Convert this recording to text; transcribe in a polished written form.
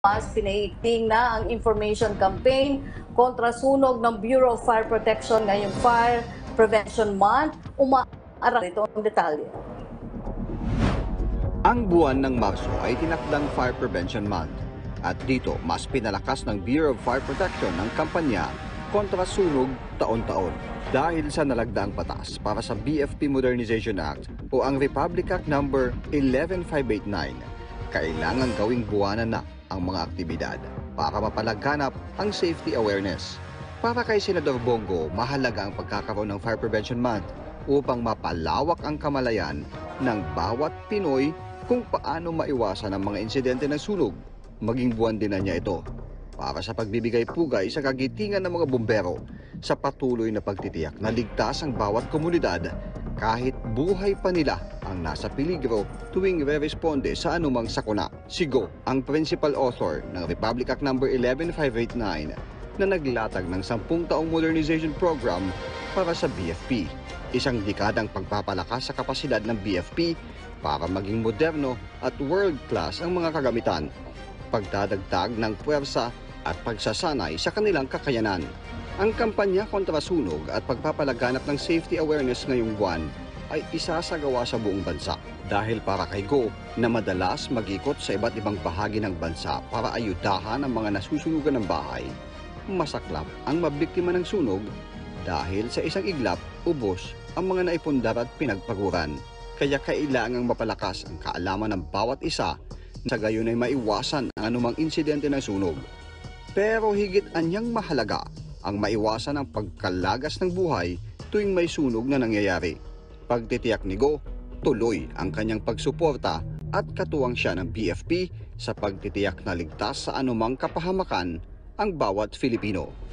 mas pinaigting na ang information campaign kontra sunog ng Bureau of Fire Protection ngayong Fire Prevention Month. Umaarap ito ang detalye. Ang buwan ng Marso ay tinakdang Fire Prevention Month at dito mas pinalakas ng Bureau of Fire Protection ng kampanya kontra sunog taon-taon dahil sa nalagdaang batas para sa BFP Modernization Act o ang Republic Act No. 11589. Kailangan gawing buwanan na ang mga aktibidad para mapalaganap ang safety awareness. Para kay Senador Bongo, mahalaga ang pagkakaroon ng Fire Prevention Month upang mapalawak ang kamalayan ng bawat Pinoy kung paano maiwasan ang mga insidente ng sunog. Maging buwan din na niya ito para sa pagbibigay pugay sa kagitingan ng mga bumbero sa patuloy na pagtitiyak na ligtas ang bawat komunidad kahit buhay pa nila ang nasa peligro tuwing re-responde sa anumang sakuna. Si Go, ang principal author ng Republic Act No. 11589 na naglatag ng 10 taong modernization program para sa BFP. Isang dekadang pagpapalakas sa kapasidad ng BFP para maging moderno at world-class ang mga kagamitan, pagdadagdag ng puwersa at pagsasanay sa kanilang kakayanan. Ang kampanya kontra sunog at pagpapalaganap ng safety awareness ngayong buwan ay isasagawa sa buong bansa dahil para kay Go na madalas mag-ikot sa iba't ibang bahagi ng bansa para ayudahan ang mga nasusunugan ng bahay. Masaklap ang mabiktima ng sunog dahil sa isang iglap, ubos ang mga naipundar at pinagpaguran. Kaya kailangang mapalakas ang kaalaman ng bawat isa sa gayon ay maiwasan ang anumang insidente ng sunog. Pero higit anyang mahalaga ang maiwasan ang pagkalagas ng buhay tuwing may sunog na nangyayari. Pagtitiyak ni Go, tuloy ang kanyang pagsuporta at katuwang siya ng BFP sa pagtitiyak na ligtas sa anumang kapahamakan ang bawat Filipino.